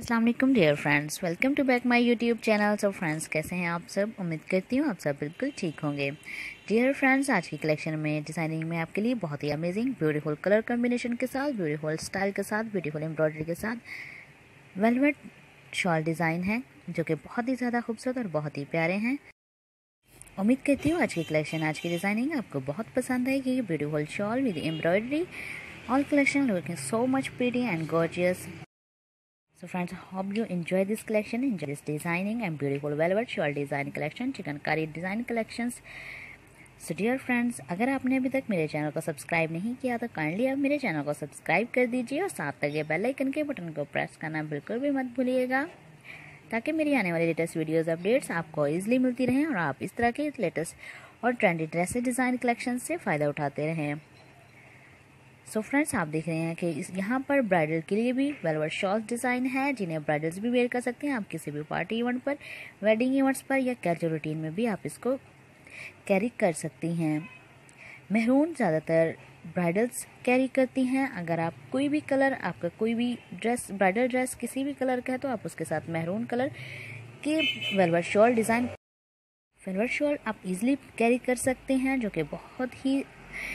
अस्सलाम वालेकुम dear friends, welcome to back my YouTube channel. So friends, कैसे हैं आप सब? उम्मीद करती हूँ आप सब बिल्कुल ठीक होंगे। डियर फ्रेंड्स, आज की कलेक्शन में डिज़ाइनिंग में आपके लिए बहुत ही अमेजिंग ब्यूटीफुल कलर कॉम्बिनेशन के साथ, ब्यूटीफुल स्टाइल के साथ, ब्यूटीफुल एम्ब्रॉयडरी के साथ वेलवेट शॉल डिज़ाइन है जो कि बहुत ही ज़्यादा खूबसूरत और बहुत ही प्यारे हैं। उम्मीद करती हूँ आज की कलेक्शन, आज की डिज़ाइनिंग आपको बहुत पसंद आएगी। Beautiful shawl with embroidery, all collection looking so much pretty and gorgeous. So friends, hope you enjoy this collection, enjoy this designing and beautiful velvet shawl design collection, chicknकारी design collections. So dear friends, अगर आपने अभी तक मेरे channel को subscribe नहीं किया तो काइंडली आप मेरे चैनल को सब्सक्राइब कर दीजिए और साथ लगे बेल आइकन के बटन को प्रेस करना बिल्कुल भी मत भूलिएगा, ताकि मेरी आने वाली लेटेस्ट वीडियोस अपडेट्स आपको ईजिली मिलती रहें और आप इस तरह के लेटेस्ट और ट्रेंडी ड्रेसेस डिज़ाइन कलेक्शन से फ़ायदा उठाते रहें। सो फ्रेंड्स, आप देख रहे हैं कि यहाँ पर ब्राइडल के लिए भी वेलवेट शॉल्स डिज़ाइन है, जिन्हें ब्राइडल्स भी वेयर कर सकते हैं। आप किसी भी पार्टी इवेंट पर, वेडिंग इवेंट्स पर या कैजुअल रूटीन में भी आप इसको कैरी कर सकती हैं। मेहरून ज़्यादातर ब्राइडल्स कैरी करती हैं। अगर आप कोई भी कलर, आपका कोई भी ड्रेस, ब्राइडल ड्रेस किसी भी कलर का है तो आप उसके साथ मेहरून कलर के velvet shawl design, velvet shawl आप इजीली कैरी कर सकते हैं, जो कि बहुत ही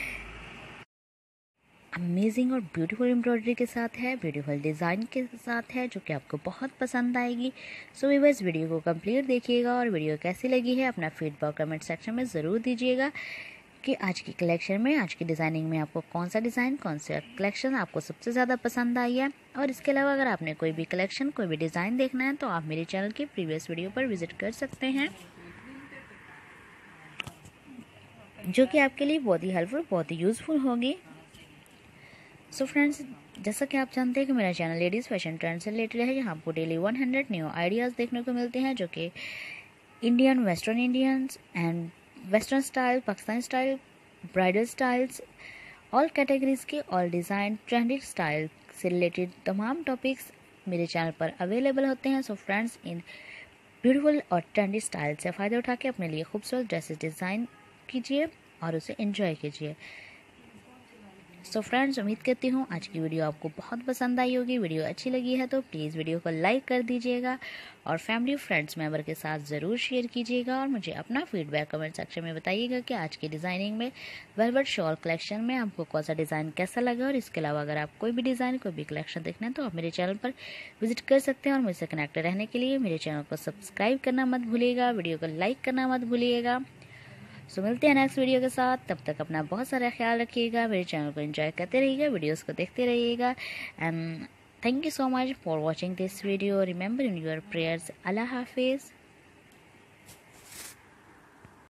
अमेजिंग और ब्यूटीफुल एम्ब्रॉयडरी के साथ है, ब्यूटीफुल डिज़ाइन के साथ है, जो कि आपको बहुत पसंद आएगी। सो व्यूअर्स, वीडियो को कंप्लीट देखिएगा और वीडियो कैसी लगी है अपना फीडबैक कमेंट सेक्शन में ज़रूर दीजिएगा कि आज की कलेक्शन में, आज की डिज़ाइनिंग में आपको कौन सा डिज़ाइन, कौन सा कलेक्शन आपको सबसे ज़्यादा पसंद आई है। और इसके अलावा अगर आपने कोई भी कलेक्शन, कोई भी डिज़ाइन देखना है तो आप मेरे चैनल के प्रीवियस वीडियो पर विजिट कर सकते हैं, जो कि आपके लिए बहुत ही हेल्पफुल, बहुत ही यूज़फुल होगी। सो फ्रेंड्स, जैसा कि आप जानते हैं कि मेरा चैनल लेडीज़ फैशन ट्रेंड से रिलेटेड है, यहाँ आपको डेली 100 न्यू आइडियाज़ देखने को मिलते हैं, जो कि Indian, western Indians and western style, Pakistani style, bridal styles, all categories के ऑल डिज़ाइन, ट्रेंडिंग स्टाइल से रिलेटेड तमाम टॉपिक्स मेरे चैनल पर अवेलेबल होते हैं। सो फ्रेंड्स, इन ब्यूटीफुल और ट्रेंडी स्टाइल से फ़ायदा उठा के अपने लिए खूबसूरत ड्रेसेस डिज़ाइन कीजिए और उसे एंजॉय कीजिए। सो फ्रेंड्स, उम्मीद करती हूँ आज की वीडियो आपको बहुत पसंद आई होगी। वीडियो अच्छी लगी है तो प्लीज़ वीडियो को लाइक कर दीजिएगा और फैमिली फ्रेंड्स मेंबर के साथ ज़रूर शेयर कीजिएगा और मुझे अपना फीडबैक कमेंट सेक्शन में बताइएगा कि आज की डिज़ाइनिंग में, वेलवेट शॉल कलेक्शन में आपको कौन सा डिज़ाइन कैसा लगा। और इसके अलावा अगर आप कोई भी डिज़ाइन, कोई भी कलेक्शन देखना है तो आप मेरे चैनल पर विजिट कर सकते हैं और मुझसे कनेक्टेड रहने के लिए मेरे चैनल को सब्सक्राइब करना मत भूलिएगा, वीडियो को लाइक करना मत भूलिएगा। सो मिलते हैं नेक्स्ट वीडियो के साथ, तब तक अपना बहुत सारा ख्याल रखिएगा, मेरे चैनल को एंजॉय करते रहिएगा, वीडियोस को देखते रहिएगा and thank you so much for watching this video. Remember in your prayers. अल्लाह हाफिज़।